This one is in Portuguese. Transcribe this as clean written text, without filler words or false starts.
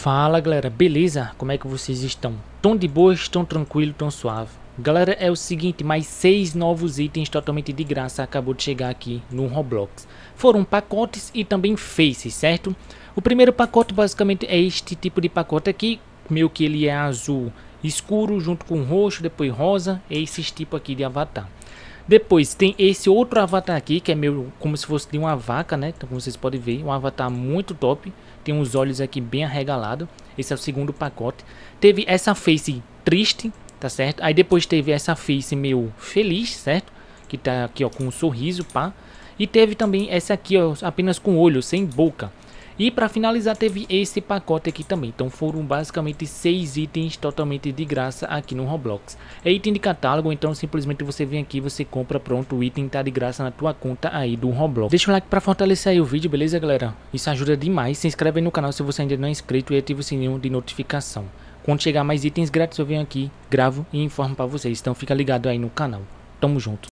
Fala galera, beleza? Como é que vocês estão? Tão de boa, tão tranquilo, tão suave? Galera, é o seguinte, mais 6 novos itens totalmente de graça acabou de chegar aqui no Roblox. Foram pacotes e também faces, certo? O primeiro pacote basicamente é este tipo de pacote aqui, meio que ele é azul escuro junto com roxo, depois rosa, é esse tipo aqui de avatar. Depois tem esse outro avatar aqui, que é meio como se fosse de uma vaca, né? Então como vocês podem ver, um avatar muito top. Tem os olhos aqui bem arregalados. Esse é o segundo pacote. Teve essa face triste, tá certo? Aí depois teve essa face meio feliz, certo? Que tá aqui, ó, com um sorriso, pá. E teve também essa aqui, ó, apenas com olho, sem boca. E para finalizar teve esse pacote aqui também. Então foram basicamente 6 itens totalmente de graça aqui no Roblox. É item de catálogo, então simplesmente você vem aqui, você compra, pronto, o item tá de graça na tua conta aí do Roblox. Deixa o like para fortalecer aí o vídeo, beleza galera? Isso ajuda demais. Se inscreve aí no canal se você ainda não é inscrito e ativa o sininho de notificação. Quando chegar mais itens grátis eu venho aqui, gravo e informo para vocês. Então fica ligado aí no canal. Tamo junto.